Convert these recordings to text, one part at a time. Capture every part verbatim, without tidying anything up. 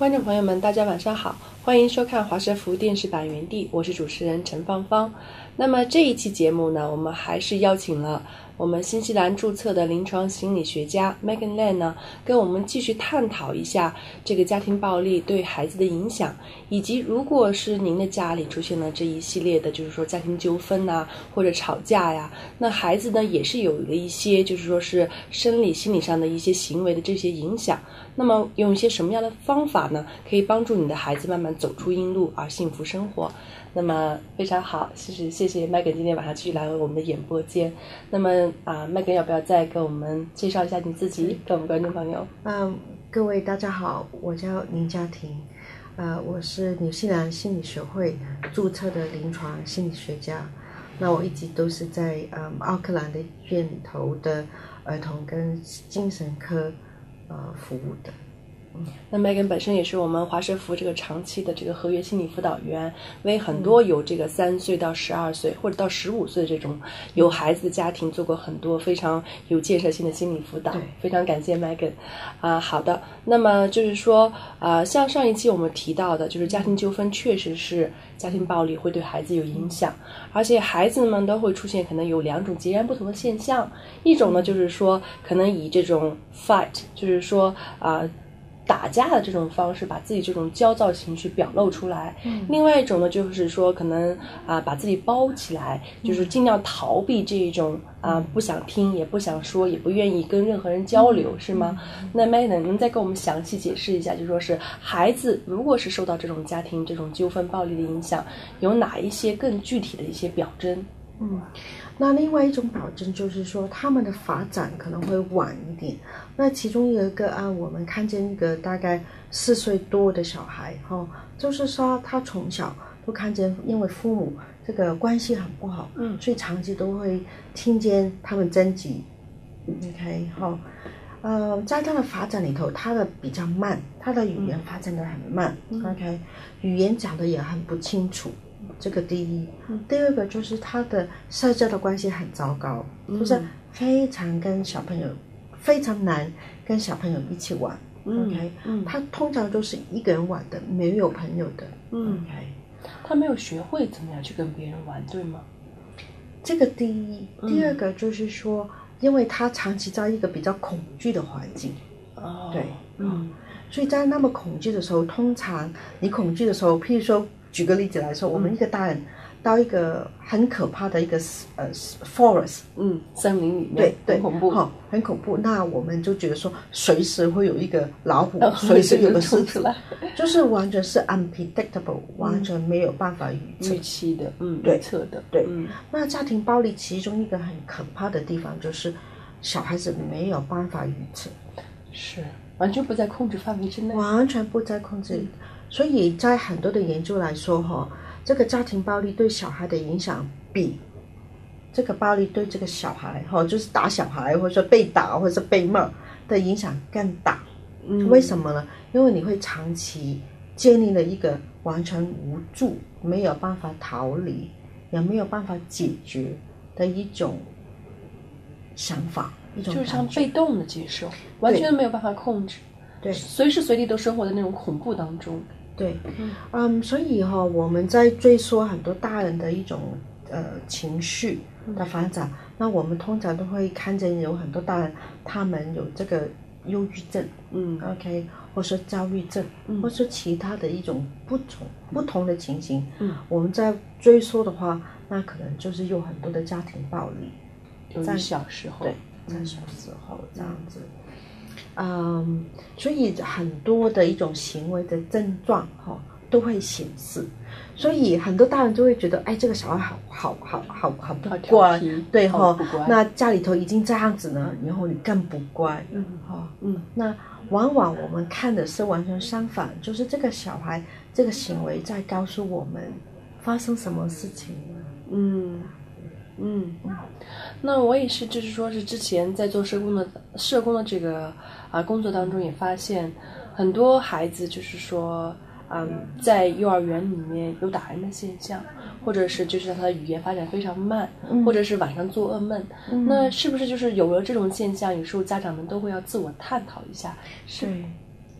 观众朋友们，大家晚上好，欢迎收看华社福电视版原地，我是主持人陈芳芳。那么这一期节目呢，我们还是邀请了我们新西兰注册的临床心理学家 Megan Lam 呢，跟我们继续探讨一下这个家庭暴力对孩子的影响，以及如果是您的家里出现了这一系列的，就是说家庭纠纷呐、啊，或者吵架呀，那孩子呢也是有了一些，就是说是生理、心理上的一些行为的这些影响。那么用一些什么样的方法呢，可以帮助你的孩子慢慢走出阴路而幸福生活？那么非常好，谢谢谢谢 Megan 今天晚上继续来我们的演播间。那么啊 Megan 要不要再给我们介绍一下你自己，跟我们观众朋友？ 嗯，各位大家好，我叫林嘉婷，呃，我是纽西兰心理学会注册的临床心理学家。那我一直都是在嗯奥克兰的医院里头的儿童跟精神科呃服务的。 嗯，那 Megan 本身也是我们华社福这个长期的这个合约心理辅导员，为很多有这个三岁到十二岁或者到十五岁这种有孩子的家庭做过很多非常有建设性的心理辅导，非常感谢 Megan 啊、呃。好的，那么就是说啊、呃，像上一期我们提到的，就是家庭纠纷确实是家庭暴力会对孩子有影响，而且孩子们都会出现可能有两种截然不同的现象，一种呢就是说可能以这种 fight， 就是说啊。呃打架的这种方式把自己这种焦躁情绪表露出来、嗯、另外一种呢就是说可能啊、呃、把自己包起来，就是尽量逃避这种啊、呃、不想听也不想说也不愿意跟任何人交流、嗯、是吗、嗯、那 Megan 能再跟我们详细解释一下，就说是孩子如果是受到这种家庭这种纠纷暴力的影响，有哪一些更具体的一些表征？ 嗯，那另外一种表征就是说他们的发展可能会晚一点。那其中有一个案，我们看见一个大概四岁多的小孩哈、哦，就是说他从小都看见，因为父母这个关系很不好，嗯，所以长期都会听见他们争执。OK 哈、哦，呃，在他的发展里头，他的比较慢，他的语言发展的很慢、嗯、，OK， 语言讲的也很不清楚。这个第一，第二个就是他的社交的关系很糟糕、嗯、就是非常跟小朋友非常难跟小朋友一起玩、嗯、OK、嗯、他通常都是一个人玩的，没有朋友的、嗯、OK， 他没有学会怎么样去跟别人玩，对吗？ 这个第一，第二个就是说、嗯、因为他长期在一个比较恐惧的环境、哦、对，嗯，所以在那么恐惧的时候，通常你恐惧的时候，譬如说举个例子来说，我们一个大人到一个很可怕的一个呃 forest， 嗯，森林里面， 对对， 很恐怖， 哈、哦，很恐怖。那我们就觉得说，随时会有一个老虎，哦、随时有个狮子，就是完全是 unpredictable，、嗯、完全没有办法预测、 预期的，嗯， 对预测的， 对。嗯、那家庭暴力其中一个很可怕的地方就是，小孩子没有办法预测， 是完全不在控制范围之内， 完全不在控制。嗯，所以在很多的研究来说哈，这个家庭暴力对小孩的影响比这个暴力对这个小孩哈，就是打小孩或者说被打或者是被骂的影响更大。嗯，为什么呢？因为你会长期建立了一个完全无助、没有办法逃离也没有办法解决的一种想法，一种就是像被动的接受，完全没有办法控制， 对， 随时随地都生活在那种恐怖当中。 对，嗯，所以哈、哦，我们在追溯很多大人的一种呃情绪的发展、嗯，那我们通常都会看见有很多大人，他们有这个忧郁症，嗯 ，OK， 或是焦虑症，嗯，或是其他的一种不同不同的情形，嗯，我们在追溯的话，那可能就是有很多的家庭暴力， 在小时候， 对，在小时候、嗯、这样子。嗯，所以很多的一种行为的症状哈、哦、都会显示，所以很多大人就会觉得，哎，这个小孩好好好好好不乖，对哈、哦，那家里头已经这样子呢，以后你更不乖，嗯哈、哦，嗯，那往往我们看的是完全相反，就是这个小孩这个行为在告诉我们发生什么事情了， 嗯。嗯，那我也是，就是说是之前在做社工的社工的这个啊工作当中，也发现很多孩子就是说，嗯，在幼儿园里面有打人的现象，或者是就是让他的语言发展非常慢，嗯、或者是晚上做噩梦、嗯。那是不是就是有了这种现象，有时候家长们都会要自我探讨一下？是。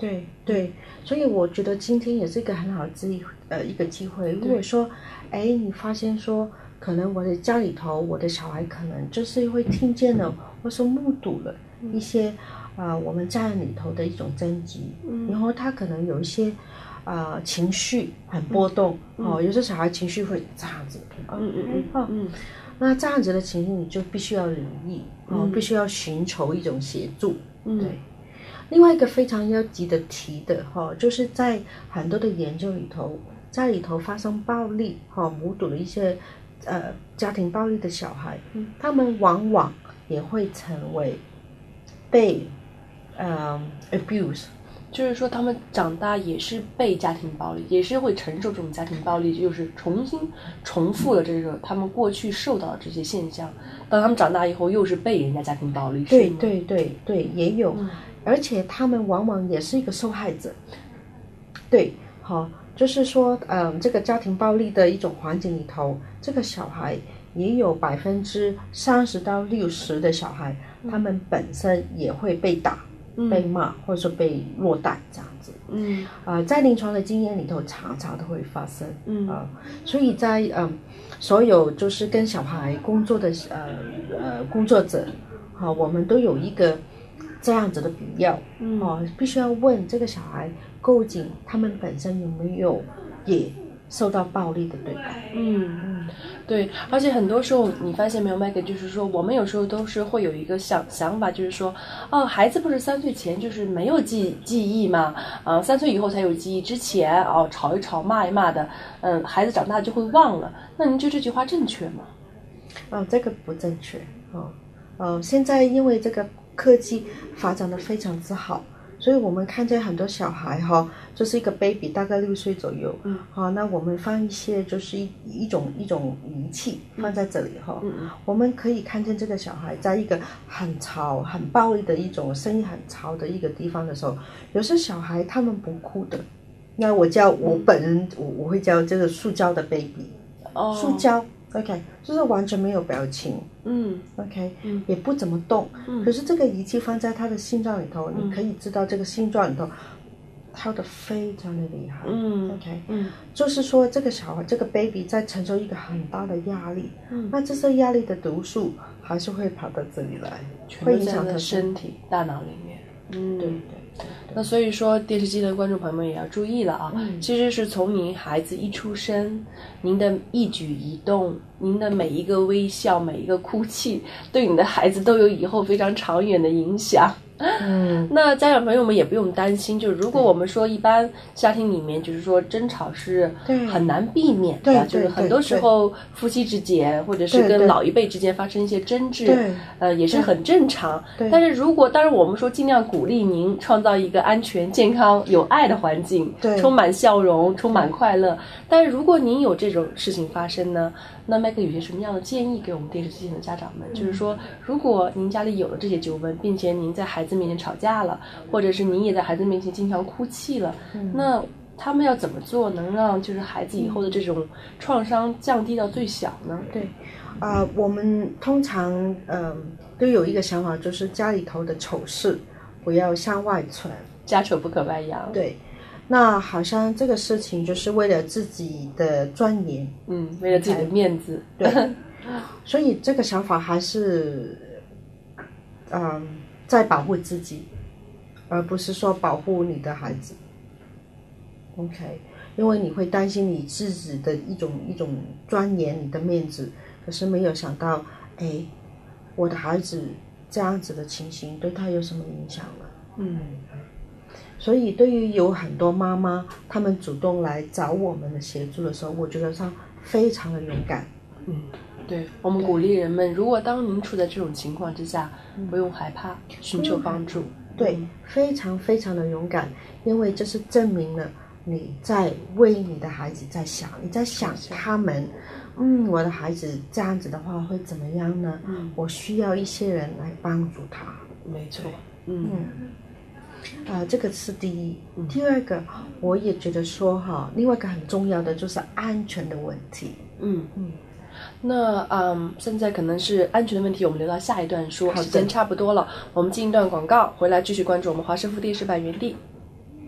对对，所以我觉得今天也是一个很好的机呃一个机会。如果说，哎，你发现说，可能我的家里头，我的小孩可能就是会听见了，或是目睹了一些啊、呃、我们家人里头的一种征疾，嗯、然后他可能有一些啊、呃、情绪很波动，嗯、哦，有些小孩情绪会这样子， 嗯嗯嗯嗯，嗯那这样子的情形，你就必须要留意，哦，嗯、必须要寻求一种协助，嗯、对。另外一个非常要值得提的哈，就是在很多的研究里头，家里头发生暴力哈，目睹了一些呃家庭暴力的小孩，嗯、他们往往也会成为被呃 abuse， 就是说他们长大也是被家庭暴力，也是会承受这种家庭暴力，就是重新重复了这个他们过去受到的这些现象。当他们长大以后，又是被人家家庭暴力， 对对对对，也有。嗯，而且他们往往也是一个受害者，对，好，就是说，嗯，这个家庭暴力的一种环境里头，这个小孩也有百分之三十到六十的小孩，他们本身也会被打、嗯、被骂，或者说被虐待这样子。嗯，啊、呃，在临床的经验里头，常常都会发生。嗯啊、呃，所以在嗯、呃，所有就是跟小孩工作的呃呃工作者，好、呃，我们都有一个这样子的比较，嗯、哦，必须要问这个小孩究竟他们本身有没有也受到暴力的对待。 嗯嗯，对，而且很多时候你发现没有，麦克，就是说我们有时候都是会有一个想想法，就是说，哦，孩子不是三岁前就是没有记记忆嘛，啊、呃，三岁以后才有记忆，之前哦吵一吵骂一骂的，嗯、呃，孩子长大就会忘了。那您觉得这句话正确吗？ 哦，这个不正确。哦，呃，现在因为这个科技发展的非常之好，所以我们看见很多小孩哈、哦，就是一个 baby 大概六岁左右，嗯，好、哦，那我们放一些就是一一种一种仪器放在这里哈、哦，嗯嗯，我们可以看见这个小孩在一个很吵、很暴力的一种声音很吵的一个地方的时候，有些小孩他们不哭的，那我叫我本人、嗯、我我会叫这个塑胶的 baby， 哦，塑胶。OK， 就是完全没有表情，嗯 ，OK， 嗯，也不怎么动，嗯，可是这个仪器放在他的心脏里头，嗯、你可以知道这个心脏里头跳得非常的厉害，嗯 ，OK， 嗯，就是说这个小孩这个 baby 在承受一个很大的压力，嗯，那这些压力的毒素还是会跑到这里来，会影响他身体、大脑里面，嗯， 对对。 那所以说，电视机的观众朋友们也要注意了啊！嗯、其实是从您孩子一出生，您的一举一动，您的每一个微笑，每一个哭泣，对你的孩子都有以后非常长远的影响。嗯，那家长朋友们也不用担心，就是如果我们说一般家庭里面，就是说争吵是很难避免的，就是很多时候夫妻之间或者是跟老一辈之间发生一些争执，呃，也是很正常。但是如果当然我们说尽量鼓励您创造一个安全、健康、有爱的环境，充满笑容、充满快乐。但是如果您有这种事情发生呢？那麦克有些什么样的建议给我们电视机前的家长们？嗯、就是说，如果您家里有了这些纠纷，并且您在孩子面前吵架了，或者是您也在孩子面前经常哭泣了，嗯、那他们要怎么做能让就是孩子以后的这种创伤降低到最小呢？ 对，啊、呃，我们通常嗯、呃、都有一个想法，就是家里头的丑事不要向外传， 家丑不可外扬。 对。那好像这个事情就是为了自己的尊严， 嗯，为了自己的面子， 对，所以这个想法还是，嗯，在保护自己，而不是说保护你的孩子。OK， 因为你会担心你自己的一种一种尊严，你的面子，可是没有想到，哎，我的孩子这样子的情形对他有什么影响了？嗯。所以对于有很多妈妈她们主动来找我们的协助的时候，我觉得她非常的勇敢。 嗯，对，我们鼓励人们，如果当您处在这种情况之下，嗯、不用害怕，寻求帮助。 对，嗯、非常非常的勇敢，因为这是证明了你在为你的孩子在想，你在想他们，嗯，我的孩子这样子的话会怎么样呢？嗯，我需要一些人来帮助他。 没错，嗯。嗯啊、呃，这个是第一。第二个，我也觉得说哈，另外一个很重要的就是安全的问题。嗯嗯，那嗯，现在可能是安全的问题，我们留到下一段说，时间差不多了，我们进一段广告，回来继续关注我们华师傅第十版原地。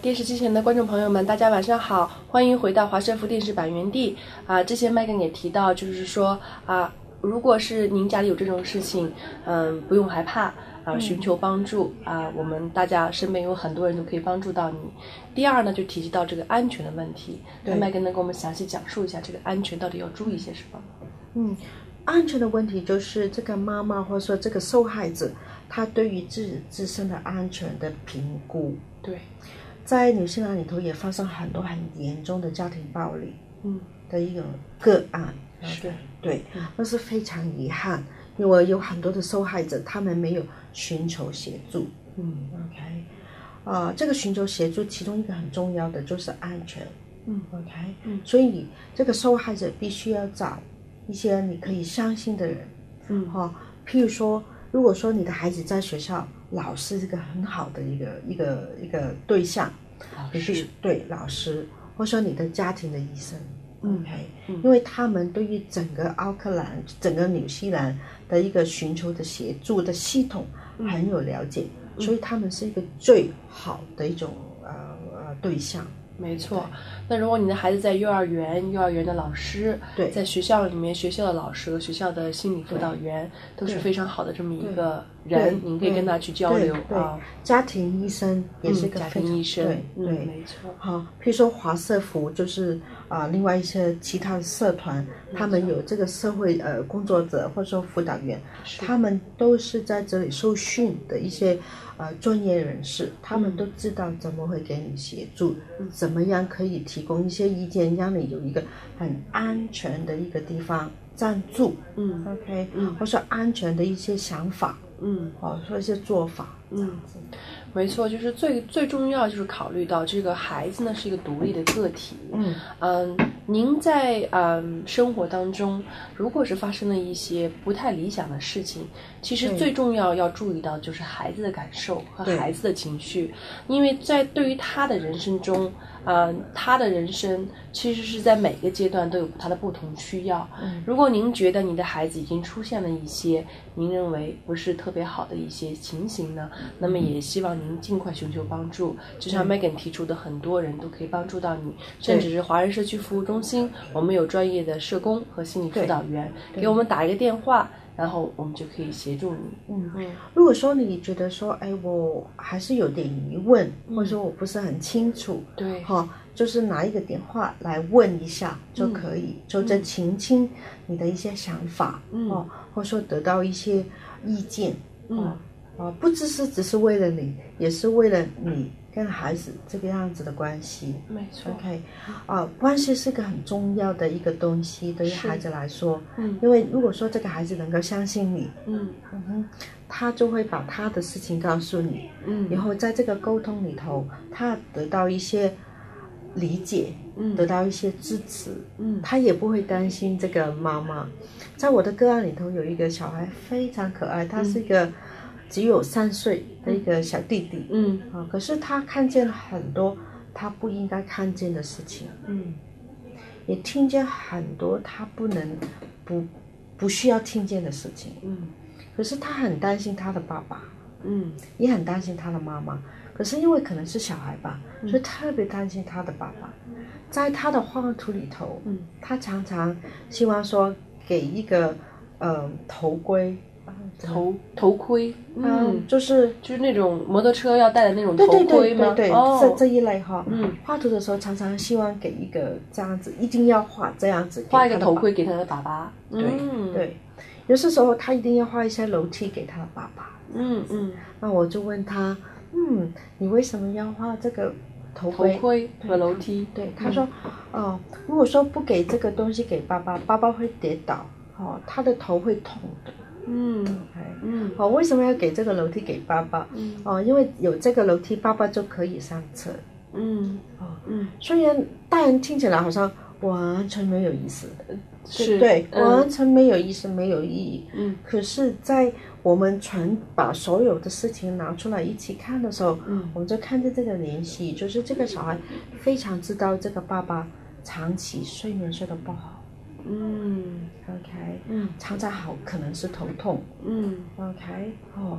电视机前的观众朋友们，大家晚上好，欢迎回到华社福电视版原地啊。之前麦根也提到，就是说啊，如果是您家里有这种事情，嗯，不用害怕啊，寻求帮助啊，我们大家身边有很多人都可以帮助到你。第二呢，就提及到这个安全的问题，那麦根能给我们详细讲述一下这个安全到底要注意些什么？ 嗯，安全的问题就是这个妈妈或者说这个受害者，他对于自己自身的安全的评估。 对， 在纽西兰里头也发生很多很严重的家庭暴力， 嗯， 的一个个案。 是， 对，那是非常遗憾，因为有很多的受害者他们没有寻求协助。 嗯 ，OK， 啊、呃，这个寻求协助其中一个很重要的就是安全。 嗯 ，OK， 嗯， 所以你这个受害者必须要找一些你可以相信的人。 嗯， 哈、哦，譬如说，如果说你的孩子在学校，老师是一个很好的一个一个一个对象， 老师， 对老师，或者说你的家庭的医生。 嗯 OK， 嗯， 因为他们对于整个奥克兰、整个纽西兰的一个寻求的协助的系统很有了解， 嗯、 所以他们是一个最好的一种呃呃对象。 没错，那如果你的孩子在幼儿园，幼儿园的老师， 对， 在学校里面，学校的老师和学校的心理辅导员都是非常好的这么一个人，您可以跟他去交流啊。 家庭医生也是一个、 嗯、家庭医生， 对对、 嗯，没错。 好，譬如说华社福就是啊、呃，另外一些其他的社团，他们有这个社会呃工作者或者说辅导员，他们都是在这里受训的一些呃专业人士，他们都知道怎么会给你协助。嗯，怎么样可以提供一些意见，让你有一个很安全的一个地方暂住， 嗯 ，OK， 嗯， 或者说安全的一些想法， 嗯， 哦，说一些做法， 嗯，没错，就是最最重要就是考虑到这个孩子呢是一个独立的个体， 嗯嗯，您在嗯生活当中，如果是发生了一些不太理想的事情，其实最重要要注意到就是孩子的感受和孩子的情绪，因为在对于他的人生中。呃，他的人生其实是在每个阶段都有他的不同需要。 嗯， 如果您觉得你的孩子已经出现了一些您认为不是特别好的一些情形呢，那么也希望您尽快寻求帮助。就像 Megan 提出的，很多人都可以帮助到你，甚至是华人社区服务中心，我们有专业的社工和心理辅导员，给我们打一个电话。然后我们就可以协助你。 嗯嗯，如果说你觉得说，哎，我还是有点疑问，嗯、或者说我不是很清楚， 对， 哈、哦，就是拿一个电话来问一下就可以，嗯、就这澄清你的一些想法，嗯、哦，或者说得到一些意见，嗯，啊、哦，不只是只是为了你，也是为了你跟孩子这个样子的关系。 没错 ，OK， 啊，关系是个很重要的一个东西，对于孩子来说， 嗯， 因为如果说这个孩子能够相信你， 嗯嗯哼，他就会把他的事情告诉你， 嗯， 然后在这个沟通里头，他得到一些理解， 嗯， 得到一些支持， 嗯， 他也不会担心这个妈妈。在我的个案里头有一个小孩非常可爱，他是一个。只有三岁的一个小弟弟， 嗯啊，可是他看见了很多他不应该看见的事情， 嗯， 也听见很多他不能不不需要听见的事情， 嗯， 可是他很担心他的爸爸， 嗯， 也很担心他的妈妈，可是因为可能是小孩吧， 嗯、 所以特别担心他的爸爸，在他的画图里头， 嗯， 他常常希望说给一个呃头盔。 头头盔， 嗯，就是就是那种摩托车要戴的那种头盔吗？ 对对对对， 哦、 这这一类哈。 嗯， 画图的时候常常希望给一个这样子，一定要画这样子， 画一个头盔给他的爸爸。 对、 嗯、 对，有些时候他一定要画一些楼梯给他的爸爸。 嗯嗯， 那我就问他，嗯，你为什么要画这个头盔？ 头盔和楼梯？ 对，他说，哦、呃，如果说不给这个东西给爸爸，爸爸会跌倒，哦，他的头会痛的。 嗯嗯， 哦，为什么要给这个楼梯给爸爸？ 嗯， 哦，因为有这个楼梯，爸爸就可以上车。 嗯， 哦， 嗯， 虽然大人听起来好像完全没有意思， 是对， 嗯、 完全没有意思，没有意义。 嗯， 可是，在我们全把所有的事情拿出来一起看的时候， 嗯， 我们就看见这个联系，就是这个小孩非常知道这个爸爸长期睡眠睡得不好。 嗯 ，OK， 嗯， 常常好可能是头痛， 嗯 ，OK， 哦，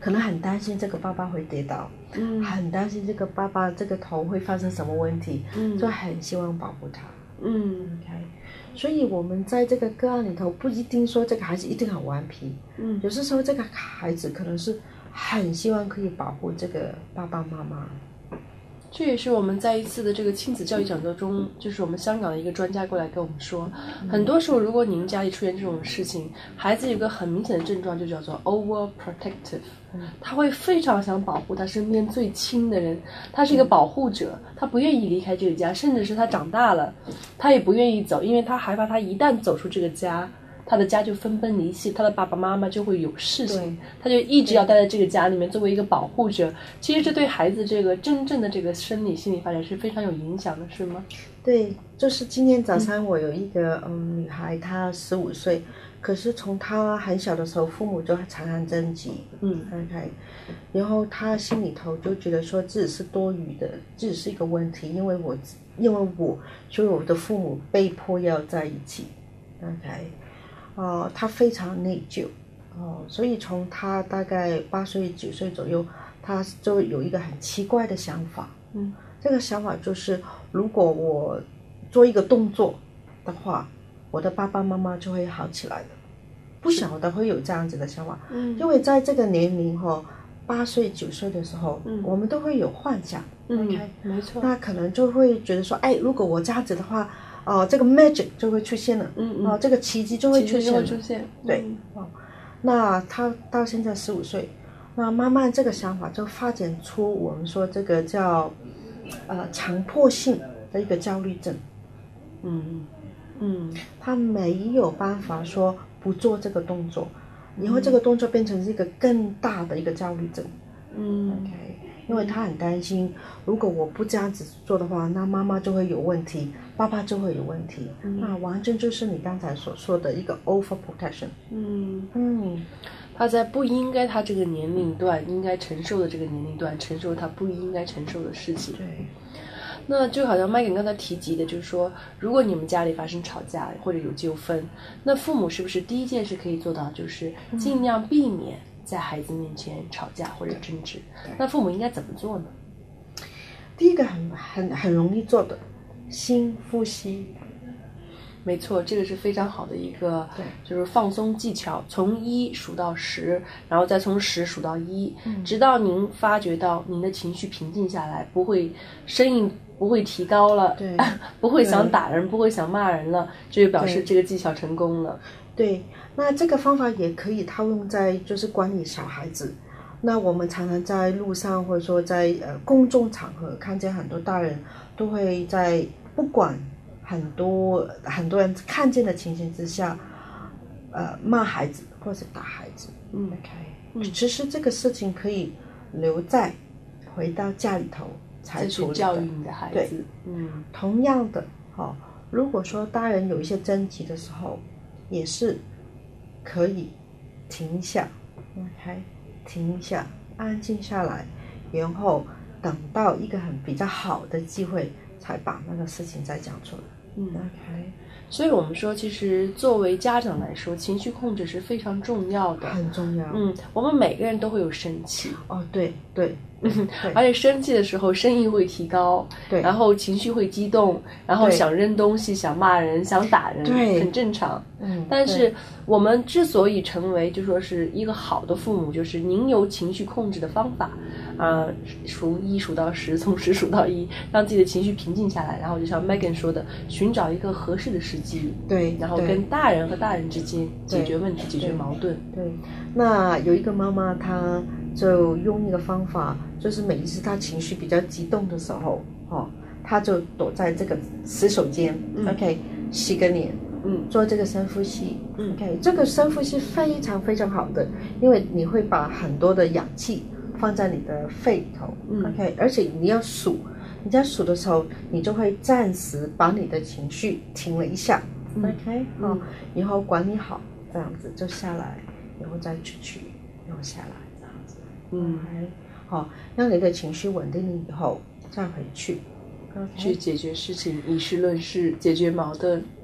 可能很担心这个爸爸会跌倒， 嗯， 很担心这个爸爸这个头会发生什么问题， 嗯， 就很希望保护他。 嗯 OK， 所以我们在这个个案里头不一定说这个孩子一定很顽皮， 嗯， 有时候这个孩子可能是很希望可以保护这个爸爸妈妈。 这也是我们在一次的这个亲子教育讲座中，就是我们香港的一个专家过来跟我们说，很多时候如果您家里出现这种事情，孩子有个很明显的症状就叫做 overprotective，他会非常想保护他身边最亲的人，他是一个保护者，他不愿意离开这个家，甚至是他长大了，他也不愿意走，因为他害怕他一旦走出这个家，他的家就分崩离析，他的爸爸妈妈就会有事情，他就一直要待在这个家里面作为一个保护者。其实这对孩子这个真正的这个生理心理发展是非常有影响的，是吗？ 对，就是今天早上我有一个嗯女孩，她十五岁，可是从她很小的时候，父母就常常争执， 嗯 ，OK， 然后她心里头就觉得说自己是多余的，自己是一个问题，因为我因为我，所以我的父母被迫要在一起 ，OK。哦，他非常内疚，哦，所以从他大概八岁九岁左右，他就有一个很奇怪的想法， 嗯， 这个想法就是，如果我做一个动作的话，我的爸爸妈妈就会好起来的。不晓得会有这样子的想法， 嗯， 因为在这个年龄哈、哦，八岁九岁的时候， 嗯， 我们都会有幻想， 嗯 ，OK， 没错， 那可能就会觉得说，哎，如果我这样子的话。哦，这个 magic 就会出现了， 嗯嗯， 哦，这个奇迹就会出现了， 会出现， 对，哦，那他到现在十五岁，那慢慢这个想法就发展出我们说这个叫呃强迫性的一个焦虑症， 嗯嗯， 他没有办法说不做这个动作，以后这个动作变成一个更大的一个焦虑症， 嗯 ，OK。因为他很担心，如果我不这样子做的话，那妈妈就会有问题，爸爸就会有问题。嗯、那完全就是你刚才所说的一个 overprotection。 嗯嗯， 他在不应该他这个年龄段应该承受的这个年龄段承受他不应该承受的事情。 对。 那就好像麦肯刚才提及的，就是说，如果你们家里发生吵架或者有纠纷，那父母是不是第一件事可以做到，就是尽量避免在孩子面前吵架或者争执？那父母应该怎么做呢？ 第一个很很很容易做的，深呼吸。 没错，这个是非常好的一个，就是放松技巧，从一数到十，然后再从十数到一、嗯，直到您发觉到您的情绪平静下来，不会声音不会提高了， 对， 不会想打人，不会想骂人了，这就表示这个技巧成功了。 对，那这个方法也可以套用在就是管理小孩子。那我们常常在路上或者说在呃公众场合看见很多大人都会在不管很多很多人看见的情形之下，呃骂孩子或者打孩子。 嗯 ，OK，嗯，其实这个事情可以留在回到家里头才处理的， 教育你的孩子。 对， 嗯， 同样的，哦，如果说大人有一些争执的时候，也是可以停下 ，OK， 停下，安静下来，然后等到一个很比较好的机会，才把那个事情再讲出来。 嗯 ，OK。 所以我们说，其实作为家长来说，情绪控制是非常重要的， 很重要。 嗯，我们每个人都会有生气。 哦，对对。 嗯，而且生气的时候声音会提高， 对， 然后情绪会激动，然后想扔东西、想骂人、想打人， 对， 很正常。 嗯， 但是我们之所以成为就说是一个好的父母，就是您有情绪控制的方法，啊、呃，数一数到十，从十数到一，让自己的情绪平静下来，然后就像 Megan 说的，寻找一个合适的时机， 对， 然后跟大人和大人之间解决问题、解决矛盾。 对，那有一个妈妈她就用一个方法，就是每一次她情绪比较激动的时候，哦，她就躲在这个洗手间、嗯、，OK， 洗个脸，嗯，做这个深呼吸，嗯 ，OK， 这个深呼吸非常非常好的，因为你会把很多的氧气放在你的肺里头、嗯、，OK， 而且你要数，你在数的时候，你就会暂时把你的情绪停了一下、嗯、，OK， 好、嗯，然后管理好，这样子就下来，然后再出去，然后下来。 嗯， 好，让你的情绪稳定了以后再回去， okay. 去解决事情，以事论事，解决矛盾。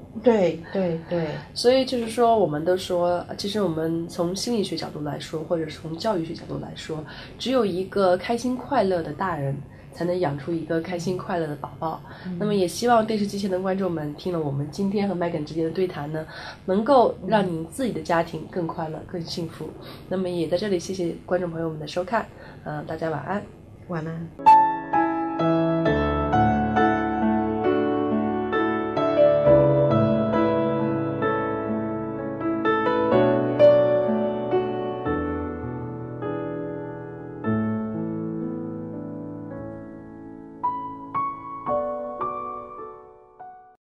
对对对， 所以就是说，我们都说，其实我们从心理学角度来说，或者是从教育学角度来说，只有一个开心快乐的大人，才能养出一个开心快乐的宝宝。嗯、那么也希望电视机前的观众们听了我们今天和 Megan 之间的对谈呢，能够让你自己的家庭更快乐、更幸福。那么也在这里谢谢观众朋友们的收看，嗯、呃，大家晚安， 晚安。